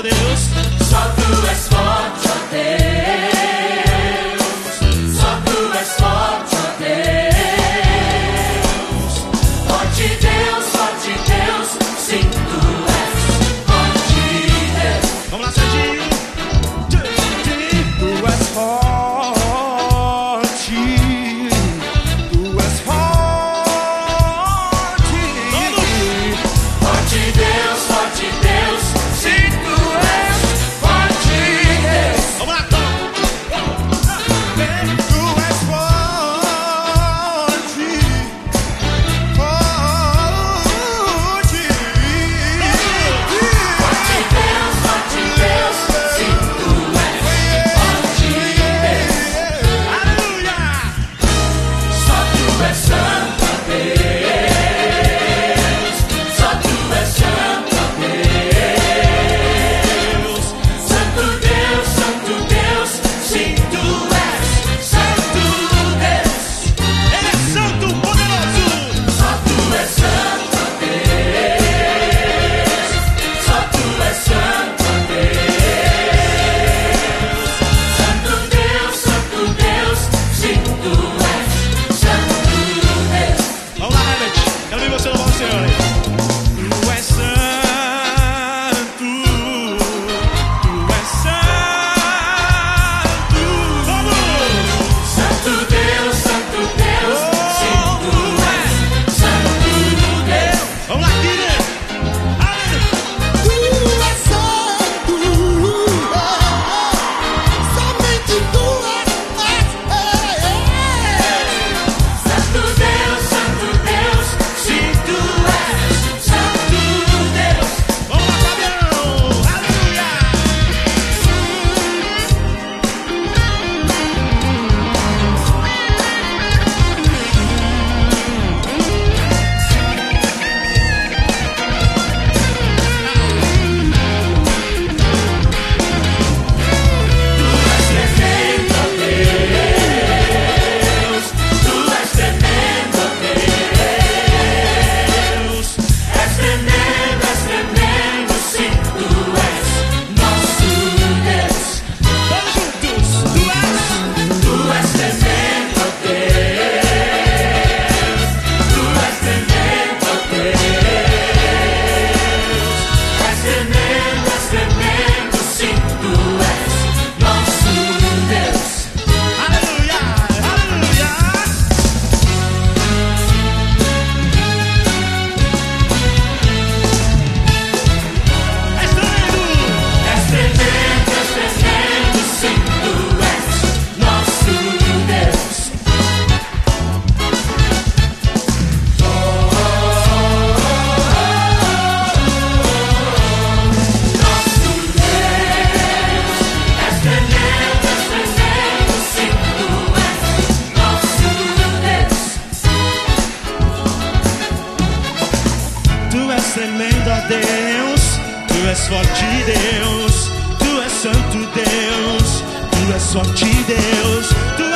Deus. Só tu és forte, ó Deus. Só tu és forte, ó Deus. Forte Deus, sim, tu és forte Deus. Vamos lá, Serginho. Tu és forte. Tu és forte. Forte Deus, sim, tu és forte Deus. Vamos lá, Tom. Tu és forte. Forte. Forte Deus, sim, tu és forte Deus. Aleluia. Só tu és santo, ó Deus. Só tu és santo, ó Deus. Santo Deus, sim, tu és santo Deus. Ele é santo, poderoso. Só tu és santo, ó Deus. Só tu és santo, ó Deus. Santo Deus, sim, tu és santo Deus. Vamos lá, Herbert. Quero ver você louvar o Senhor. Tu és santo. Tu és santo. Vamos. Santo Deus, sim, tu és santo Deus. Vamos lá, Kine. Aleluia. Tu és santo, somente tu és. Santo Deus, sim, tu és santo Deus. Vamos lá, Fabião. Aleluia. Tremendo Deus, tu és tremendo Deus. És tremendo, sim, tu és nosso Deus. Todos juntos. Tu és tremendo Deus. Tu és tremendo Deus. És tremendo, sim, tu és nosso Deus. Aleluia. Aleluia. És tremendo. És tremendo, sim, tu és nosso Deus. Nosso Deus. És tremendo, sim, tu és nosso Deus. Tu és tremendo, ó Deus. Tu és forte, Deus. Tu és santo, Deus. Tu és forte, Deus. Tu